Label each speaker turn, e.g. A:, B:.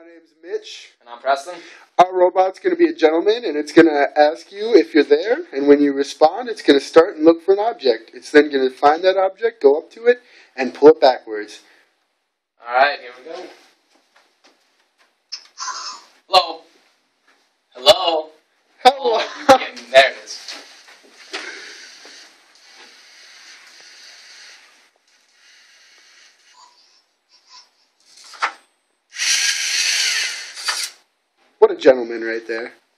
A: My name's Mitch.
B: And I'm Preston.
A: Our robot's going to be a gentleman, and it's going to ask you if you're there, and when you respond, it's going to start and look for an object. It's then going to find that object, go up to it, and pull it backwards.
B: Alright, here we go. Hello? Hello?
A: Hello.
B: Oh, there it is.
A: What a gentleman right there.